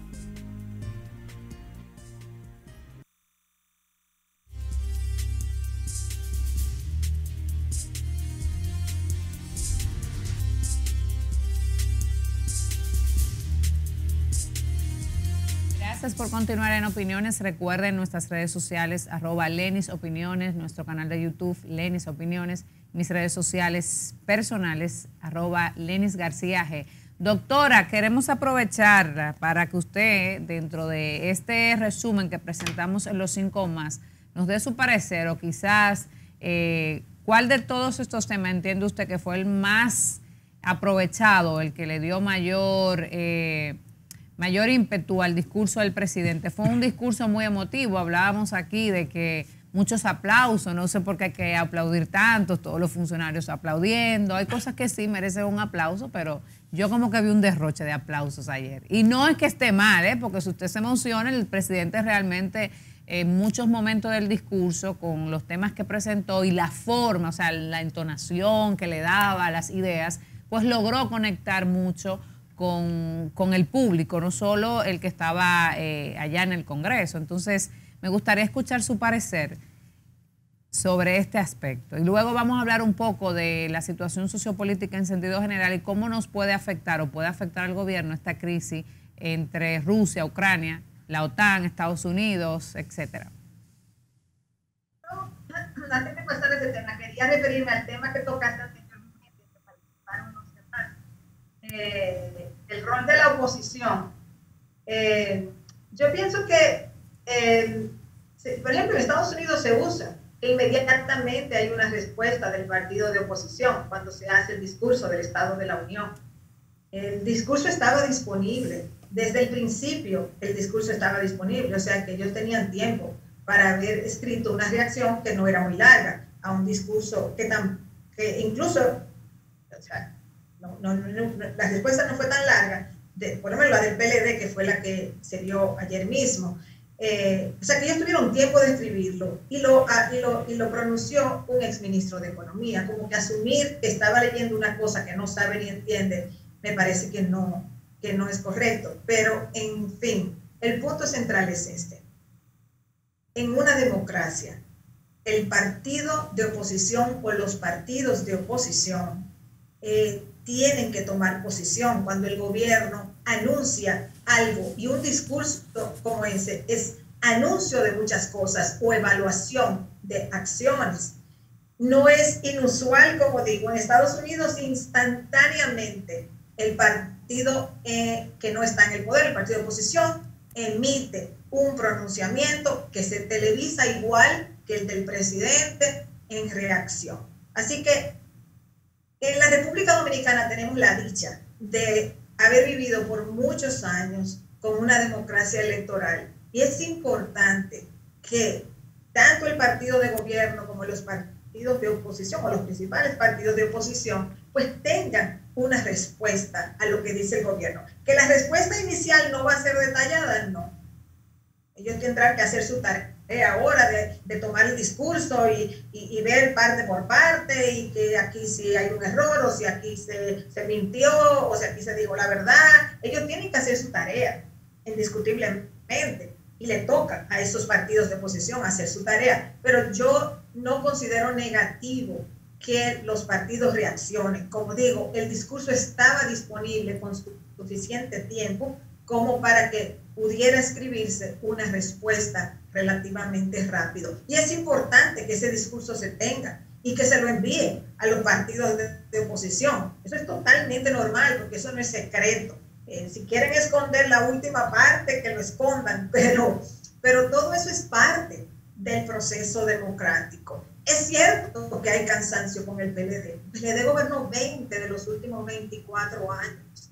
Gracias por continuar en Opiniones. Recuerden nuestras redes sociales, @LenisOpiniones, nuestro canal de YouTube, Lenis Opiniones, mis redes sociales personales, @LenisGarcía G. Doctora, queremos aprovechar para que usted, dentro de este resumen que presentamos en los 5 más, nos dé su parecer o quizás cuál de todos estos temas entiende usted que fue el más aprovechado, el que le dio mayor ímpetu al discurso del presidente. Fue un discurso muy emotivo. Hablábamos aquí de que muchos aplausos, no sé por qué hay que aplaudir tanto, todos los funcionarios aplaudiendo. Hay cosas que sí merecen un aplauso, pero yo como que vi un derroche de aplausos ayer. Y no es que esté mal, porque si usted se emociona, el presidente realmente en muchos momentos del discurso, con los temas que presentó y la forma, o sea, la entonación que le daba, las ideas, pues logró conectar mucho con el público, no solo el que estaba allá en el Congreso. Entonces, me gustaría escuchar su parecer sobre este aspecto. Y luego vamos a hablar un poco de la situación sociopolítica en sentido general y cómo nos puede afectar o puede afectar al gobierno esta crisis entre Rusia, Ucrania, la OTAN, Estados Unidos, etcétera. Antes de pasar ese tema, quería referirme al tema que tocaste anteriormente, que participaron los demás. El rol de la oposición. Yo pienso que, por ejemplo, en Estados Unidos se usa, inmediatamente hay una respuesta del partido de oposición cuando se hace el discurso del Estado de la Unión. El discurso estaba disponible, desde el principio el discurso estaba disponible, o sea que ellos tenían tiempo para haber escrito una reacción que no era muy larga a un discurso que incluso, o sea, la respuesta no fue tan larga, por lo menos la del PLD, que fue la que se dio ayer mismo. O sea que ellos tuvieron tiempo de escribirlo y lo pronunció un exministro de Economía. Como que asumir que estaba leyendo una cosa que no sabe ni entiende, me parece que no es correcto. Pero, en fin, el punto central es este. En una democracia, el partido de oposición o los partidos de oposición tienen que tomar posición cuando el gobierno anuncia algo y un discurso como ese es anuncio de muchas cosas o evaluación de acciones. No es inusual, como digo, en Estados Unidos instantáneamente el partido que no está en el poder, el partido de oposición, emite un pronunciamiento que se televisa igual que el del presidente en reacción. Así que en la República Dominicana tenemos la dicha de haber vivido por muchos años con una democracia electoral. Y es importante que tanto el partido de gobierno como los partidos de oposición o los principales partidos de oposición pues tengan una respuesta a lo que dice el gobierno. Que la respuesta inicial no va a ser detallada, no. Ellos tendrán que hacer su tarea ahora de tomar el discurso y ver parte por parte y que aquí sí hay un error o si aquí se mintió o si aquí se dijo la verdad. Ellos tienen que hacer su tarea, indiscutiblemente, y le toca a esos partidos de oposición hacer su tarea. Pero yo no considero negativo que los partidos reaccionen. Como digo, el discurso estaba disponible con suficiente tiempo como para que pudiera escribirse una respuesta relativamente rápido. Y es importante que ese discurso se tenga y que se lo envíe a los partidos de oposición. Eso es totalmente normal, porque eso no es secreto. Si quieren esconder la última parte, que lo escondan, pero todo eso es parte del proceso democrático. Es cierto que hay cansancio con el PLD. El PLD gobernó 20 de los últimos 24 años,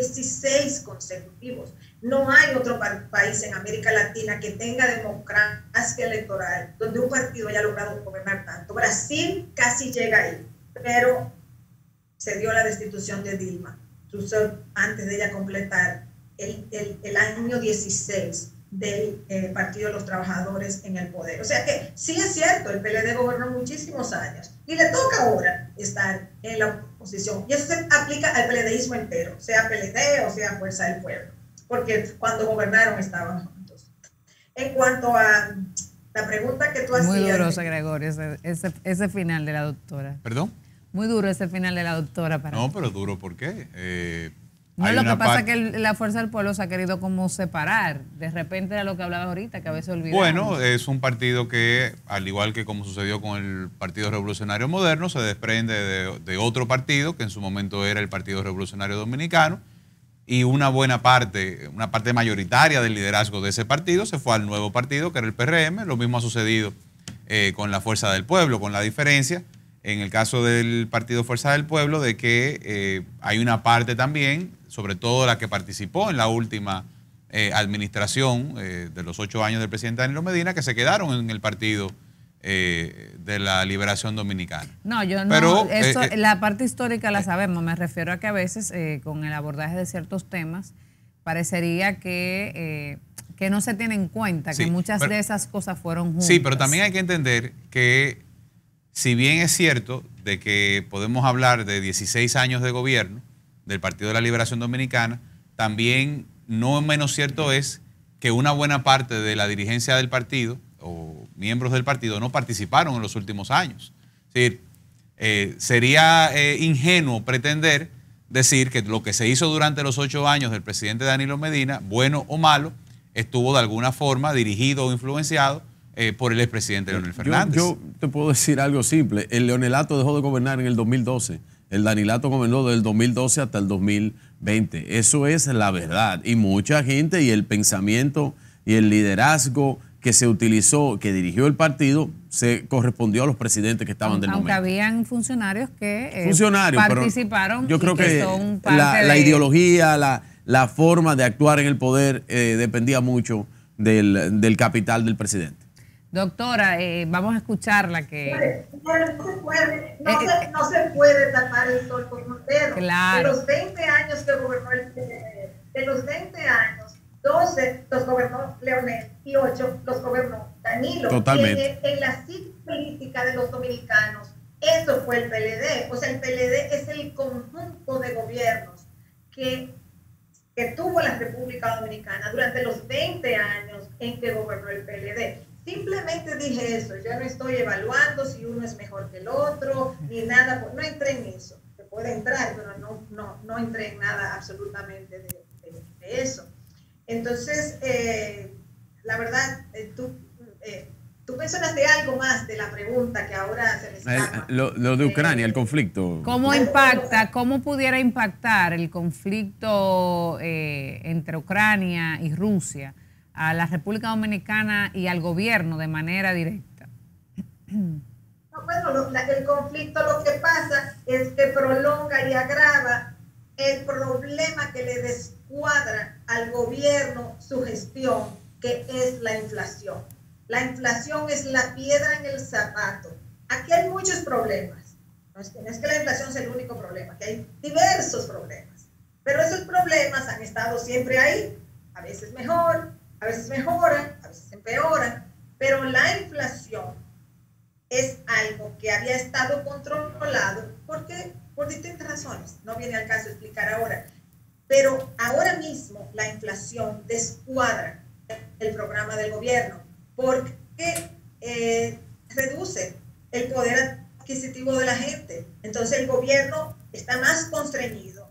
16 consecutivos. No hay otro país en América Latina que tenga democracia electoral donde un partido haya logrado gobernar tanto. Brasil casi llega ahí, pero se dio la destitución de Dilma antes de ella completar el año 16 del Partido de los Trabajadores en el poder. O sea que sí es cierto, el PLD gobernó muchísimos años y le toca ahora estar en la oposición. Y eso se aplica al PLDismo entero, sea PLD o sea Fuerza del Pueblo, porque cuando gobernaron estaban juntos. En cuanto a la pregunta que tú hacías... Muy duro, Gregorio, ese final de la doctora. ¿Perdón? Muy duro ese final de la doctora para No, mí. pero duro, ¿por qué? No, lo que pasa es que la Fuerza del Pueblo se ha querido como separar. De repente era lo que hablaba ahorita, que a veces olvidamos. Bueno, es un partido que, al igual que como sucedió con el Partido Revolucionario Moderno, se desprende de otro partido, que en su momento era el Partido Revolucionario Dominicano, y una parte mayoritaria del liderazgo de ese partido se fue al nuevo partido, que era el PRM. Lo mismo ha sucedido con la Fuerza del Pueblo, con la diferencia, en el caso del Partido Fuerza del Pueblo, de que hay una parte también, sobre todo la que participó en la última administración de los 8 años del presidente Danilo Medina, que se quedaron en el Partido de la Liberación Dominicana. No, yo no, pero, la parte histórica la sabemos, me refiero a que a veces con el abordaje de ciertos temas parecería que no se tiene en cuenta, sí, que muchas pero, de esas cosas fueron juntas. Sí, pero también hay que entender que si bien es cierto de que podemos hablar de 16 años de gobierno del Partido de la Liberación Dominicana, también no menos cierto es que una buena parte de la dirigencia del partido o miembros del partido no participaron en los últimos años. Es decir, sería ingenuo pretender decir que lo que se hizo durante los 8 años del presidente Danilo Medina, bueno o malo, estuvo de alguna forma dirigido o influenciado por el expresidente Leonel Fernández. Yo te puedo decir algo simple. El leonelato dejó de gobernar en el 2012. El danilato gobernó del 2012 hasta el 2020. Eso es la verdad. Y mucha gente y el pensamiento y el liderazgo que se utilizó, que dirigió el partido, se correspondió a los presidentes que estaban del momento. Aunque habían funcionarios que participaron. Yo creo que son parte la ideología, la forma de actuar en el poder dependía mucho del capital del presidente. Doctora, vamos a escucharla no se puede tapar el sol con un dedo. Claro. De los 20 años que gobernó el PLD, de los 20 años, 12 los gobernó Leonel y 8 los gobernó Danilo. Totalmente. En la política de los dominicanos, eso fue el PLD. O sea, el PLD es el conjunto de gobiernos que tuvo la República Dominicana durante los 20 años en que gobernó el PLD. Simplemente dije eso, yo no estoy evaluando si uno es mejor que el otro, ni nada, no entré en eso. Se puede entrar, pero no entré en nada absolutamente de eso. Entonces, la verdad, tú mencionaste algo más de la pregunta que ahora se me escapa. Lo de Ucrania, el conflicto. ¿Cómo pudiera impactar el conflicto entre Ucrania y Rusia a la República Dominicana y al gobierno de manera directa? Bueno, el conflicto lo que pasa es que prolonga y agrava el problema que le descuadra al gobierno su gestión, que es la inflación. La inflación es la piedra en el zapato. Aquí hay muchos problemas. No es que la inflación sea el único problema, que hay diversos problemas. Pero esos problemas han estado siempre ahí. A veces mejor, a veces mejoran, a veces empeoran. Pero la inflación es algo que había estado controlado porque por distintas razones. No viene al caso explicar ahora. Pero ahora mismo la inflación descuadra el programa del gobierno porque reduce el poder adquisitivo de la gente. Entonces el gobierno está más constreñido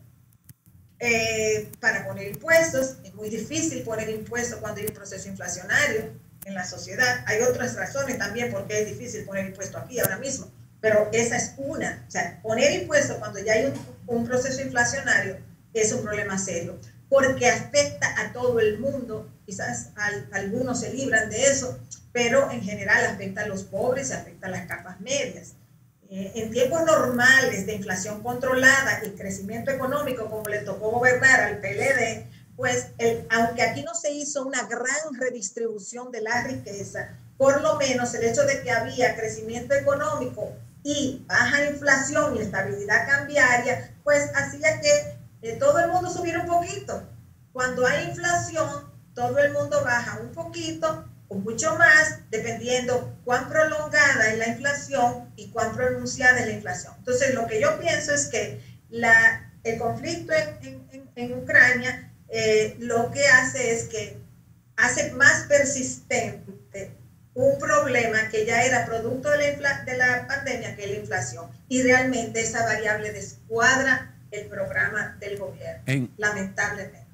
para poner impuestos. Es muy difícil poner impuestos cuando hay un proceso inflacionario en la sociedad. Hay otras razones también por qué es difícil poner impuestos aquí ahora mismo, pero esa es una. O sea, poner impuestos cuando ya hay un proceso inflacionario es un problema serio, porque afecta a todo el mundo. Quizás algunos se libran de eso, pero en general afecta a los pobres, afecta a las capas medias. En tiempos normales de inflación controlada y crecimiento económico, como le tocó gobernar al PLD, pues aunque aquí no se hizo una gran redistribución de la riqueza, por lo menos el hecho de que había crecimiento económico y baja inflación y estabilidad cambiaria, pues hacía que todo el mundo subiera un poquito. Cuando hay inflación, todo el mundo baja un poquito o mucho más, dependiendo cuán prolongada es la inflación y cuán pronunciada es la inflación. Entonces, lo que yo pienso es que el conflicto en Ucrania lo que hace es que hace más persistente un problema que ya era producto de la pandemia, que es la inflación. Y realmente esa variable descuadra el programa del gobierno, lamentablemente.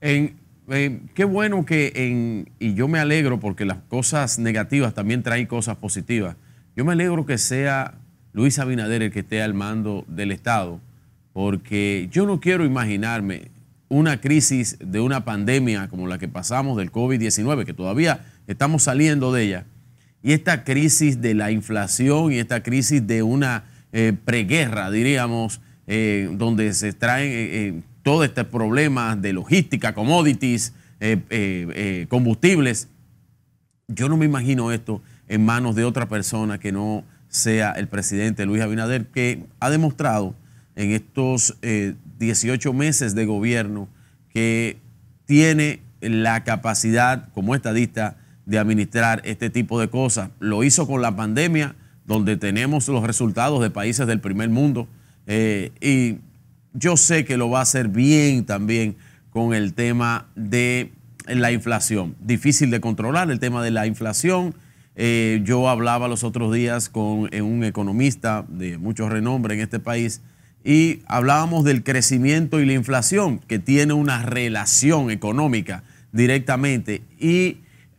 Qué bueno y yo me alegro porque las cosas negativas también traen cosas positivas. Yo me alegro que sea Luis Abinader el que esté al mando del Estado, porque yo no quiero imaginarme una crisis de una pandemia como la que pasamos del COVID-19, que todavía estamos saliendo de ella, y esta crisis de la inflación y esta crisis de una preguerra, diríamos, donde se traen todos estos problemas de logística, commodities, combustibles. Yo no me imagino esto en manos de otra persona que no sea el presidente Luis Abinader, que ha demostrado en estos 18 meses de gobierno que tiene la capacidad como estadista de administrar este tipo de cosas. Lo hizo con la pandemia, donde tenemos los resultados de países del primer mundo, y yo sé que lo va a hacer bien también con el tema de la inflación. Difícil de controlar el tema de la inflación. Yo hablaba los otros días con un economista de mucho renombre en este país y hablábamos del crecimiento y la inflación, que tiene una relación económica directamente. Y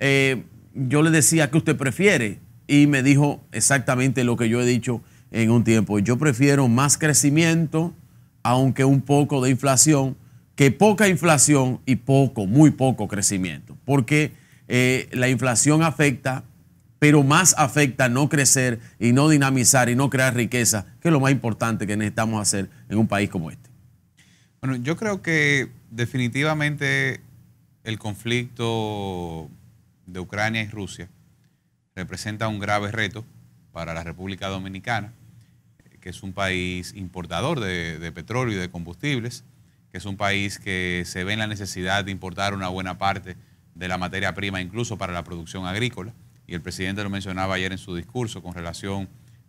yo le decía, ¿qué usted prefiere? Y me dijo exactamente lo que yo he dicho en un tiempo. Yo prefiero más crecimiento, aunque un poco de inflación, que poca inflación y muy poco crecimiento. Porque la inflación afecta, pero más afecta no crecer y no dinamizar y no crear riqueza, que es lo más importante que necesitamos hacer en un país como este. Bueno, yo creo que definitivamente el conflicto de Ucrania y Rusia representa un grave reto para la República Dominicana, que es un país importador de petróleo y de combustibles, que es un país que se ve en la necesidad de importar una buena parte de la materia prima, incluso para la producción agrícola. Y el presidente lo mencionaba ayer en su discurso con relación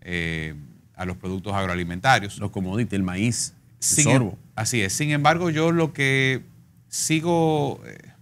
a los productos agroalimentarios. Los commodities, el maíz, el sorgo. Así es. Sin embargo, yo lo que sigo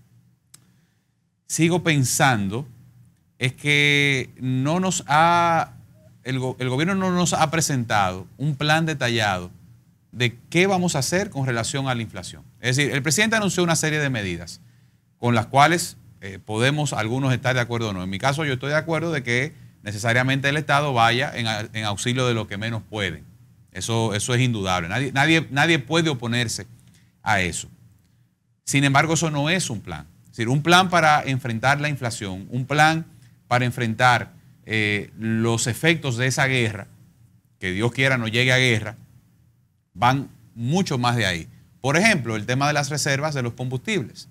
pensando es que el gobierno no nos ha presentado un plan detallado de qué vamos a hacer con relación a la inflación. Es decir, el presidente anunció una serie de medidas con las cuales podemos algunos estar de acuerdo o no. En mi caso, yo estoy de acuerdo de que necesariamente el Estado vaya en auxilio de los que menos pueden. Eso es indudable. Nadie puede oponerse a eso. Sin embargo, eso no es un plan. Es decir, un plan para enfrentar la inflación, un plan para enfrentar los efectos de esa guerra, que Dios quiera no llegue a guerra, van mucho más de ahí. Por ejemplo, el tema de las reservas de los combustibles.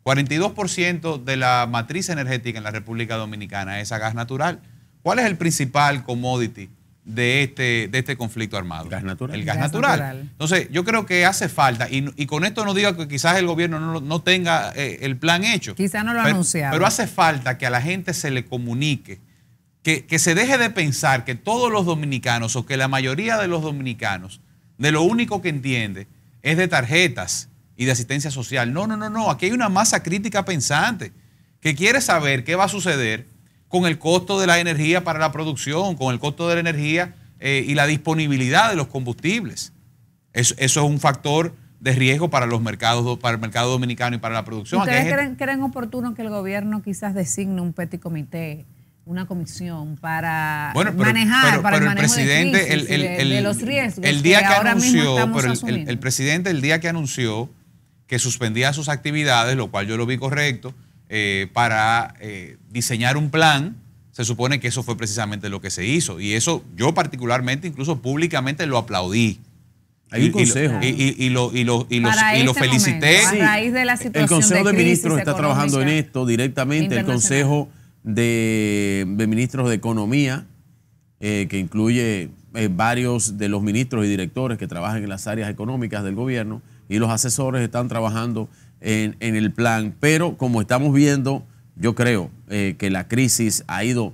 42% de la matriz energética en la República Dominicana es a gas natural. ¿Cuál es el principal commodity de este conflicto armado? Gas natural. El gas natural. Entonces, yo creo que hace falta, y con esto no digo que quizás el gobierno no tenga el plan hecho. Quizás no lo ha anunciado. Pero hace falta que a la gente se le comunique, que se deje de pensar que todos los dominicanos o que la mayoría de los dominicanos de lo único que entiende es de tarjetas y de asistencia social. No. Aquí hay una masa crítica pensante que quiere saber qué va a suceder con el costo de la energía para la producción, con el costo de la energía y la disponibilidad de los combustibles. Eso es un factor de riesgo para los mercados, para el mercado dominicano y para la producción. ¿Ustedes creen oportuno que el gobierno quizás designe un petit comité, una comisión para manejar, para el manejo presidente, de los riesgos el día que ahora anunció, mismo pero estamos el presidente el día que anunció que suspendía sus actividades, lo cual yo lo vi correcto, para diseñar un plan, se supone que eso fue precisamente lo que se hizo. Y eso yo particularmente, incluso públicamente, lo aplaudí. Hay un consejo. Y lo felicité. Momento, a raíz de la situación el Consejo de Ministros está económica trabajando en esto directamente. El Consejo de Ministros de Economía, que incluye varios de los ministros y directores que trabajan en las áreas económicas del gobierno, y los asesores están trabajando en el plan. Pero como estamos viendo, yo creo que la crisis ha ido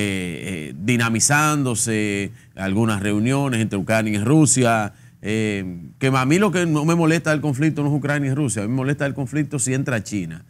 dinamizándose, algunas reuniones entre Ucrania y Rusia, que a mí lo que no me molesta del conflicto no es Ucrania y Rusia, a mí me molesta el conflicto si entra China,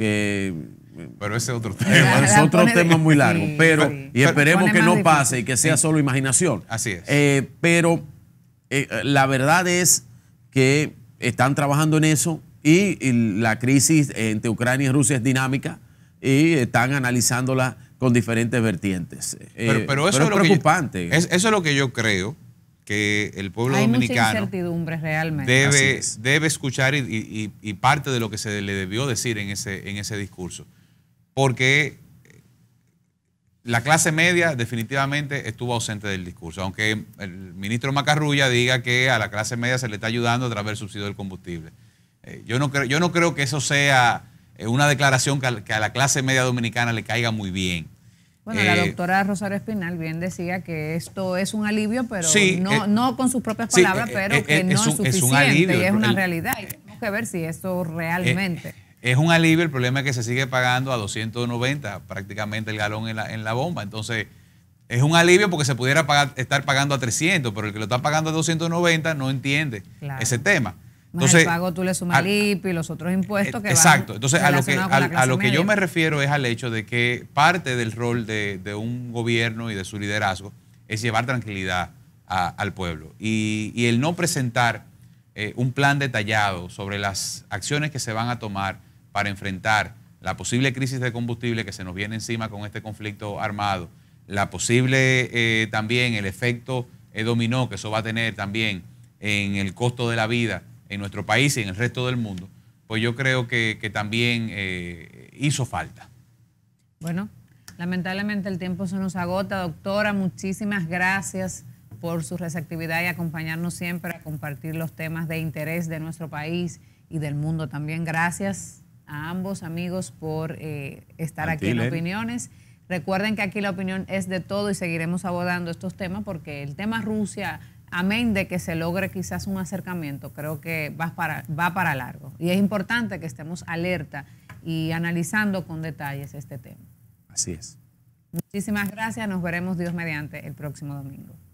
pero ese es otro tema. Es otro tema muy largo, pero y esperemos que no pase difícil. y que sea solo imaginación. Así es. Pero la verdad es que están trabajando en eso y la crisis entre Ucrania y Rusia es dinámica y están analizándola con diferentes vertientes. Pero eso es preocupante. Eso es lo que yo creo que el pueblo dominicano mucha incertidumbre realmente. Debe escuchar y parte de lo que se le debió decir en ese discurso. Porque la clase media definitivamente estuvo ausente del discurso, aunque el ministro Macarrulla diga que a la clase media se le está ayudando a través del subsidio del combustible. Yo no creo que eso sea una declaración que a la clase media dominicana le caiga muy bien. Bueno, la doctora Rosario Espinal bien decía que esto es un alivio, pero sí, no con sus propias palabras, pero que no es suficiente, es un alivio, y es una realidad. Y tenemos que ver si esto realmente... Es un alivio, el problema es que se sigue pagando a 290 prácticamente el galón en la bomba. Entonces, es un alivio porque se pudiera estar pagando a 300, pero el que lo está pagando a 290 no entiende ese tema. Entonces, el pago tú le sumas el IPI y los otros impuestos que exacto. van Entonces, a lo que yo me refiero es al hecho de que parte del rol de un gobierno y de su liderazgo es llevar tranquilidad al pueblo. Y el no presentar un plan detallado sobre las acciones que se van a tomar para enfrentar la posible crisis de combustible que se nos viene encima con este conflicto armado, la posible también el efecto dominó que eso va a tener también en el costo de la vida en nuestro país y en el resto del mundo, pues yo creo que también hizo falta. Bueno, lamentablemente el tiempo se nos agota. Doctora, muchísimas gracias por su receptividad y acompañarnos siempre a compartir los temas de interés de nuestro país y del mundo también. Gracias a ambos amigos por estar aquí en Opiniones. Recuerden que aquí la opinión es de todo y seguiremos abordando estos temas porque el tema Rusia, amén de que se logre quizás un acercamiento, creo que va para largo. Y es importante que estemos alerta y analizando con detalles este tema. Así es. Muchísimas gracias. Nos veremos Dios mediante el próximo domingo.